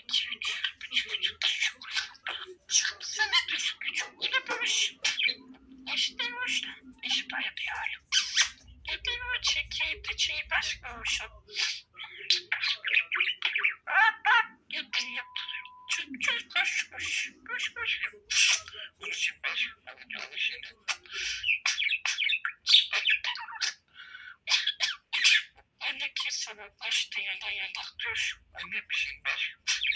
Sana düşkün çok yapmış. İstemiş. İş yapıyor. Dediğimi çekeyim de çeyi başka olsun. Bak. Yapıyor. Çok koşmuş. Uçun baş. Anne ki sana başta yayarak dur. Anne bir şey baş.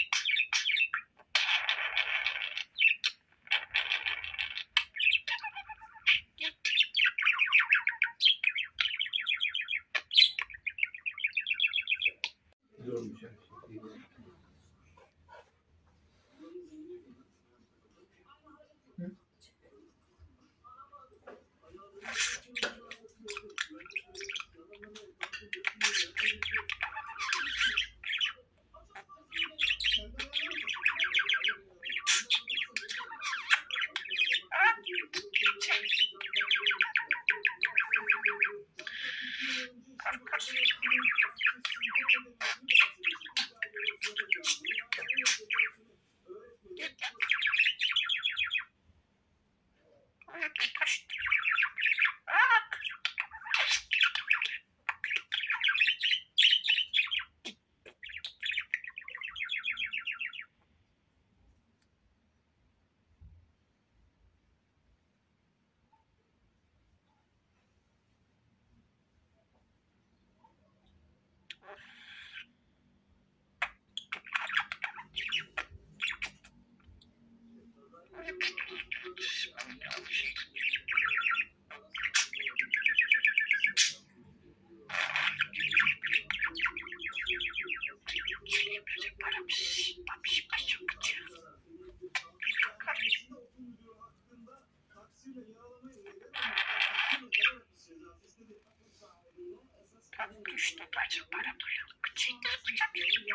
İşte bacım para buluyor. Çekti yapacağım.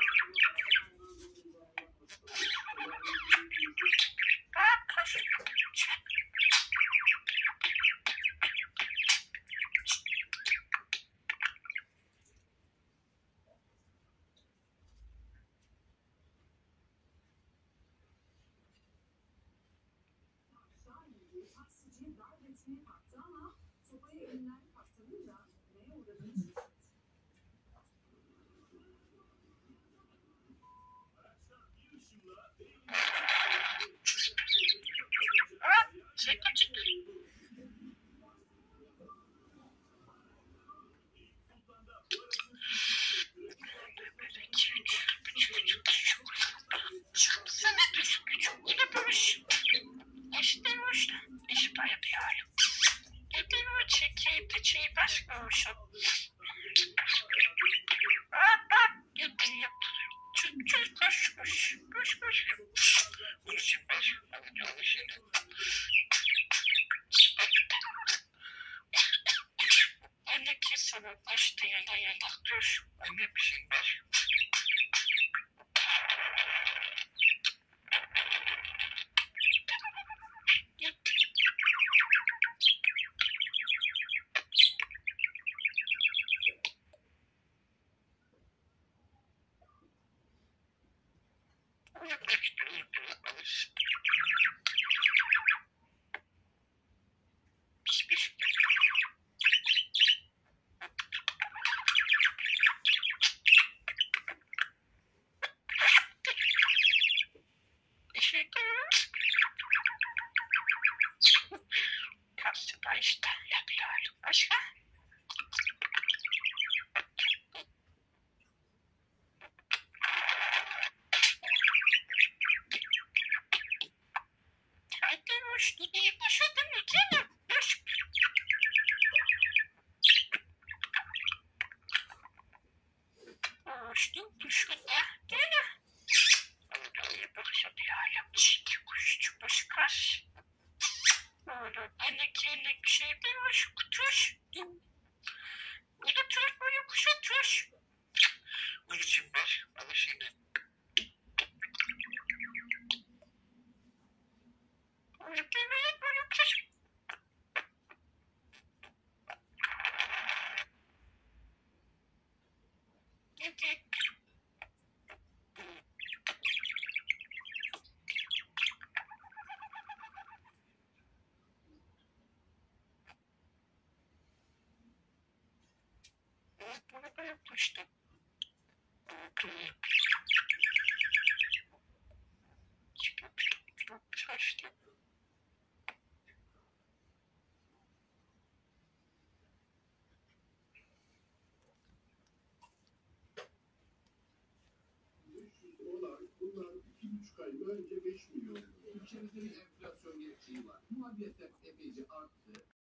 Sana düşkün çok yapmış. İstemiş. İş yapıyor. Dediğimi çekeyim de çeyi başka olsun. Bak. Yapıyor. Çok koşmuş. Uçun baş. Anne ki sana başta yayarak dur. Anne bir şey baş. Başta yapıyor. Başka? Hadi hoş gideyim. Başladın mı canım? Hoş. Hoştum. Başladı. Gene. Oraya başladı hala. Çiki kuşçu başkaş. Orada anne bir şey demiş. Kutuş. Bu da tuş böyle kuşa tuş. Uçun baş. Alışın. Çalıştı. Çalıştı. Bunlar 2,5 ay önce 5 milyon. Ülkemizde bir enflasyon gerçeği var. Muhalefet epeyce arttı.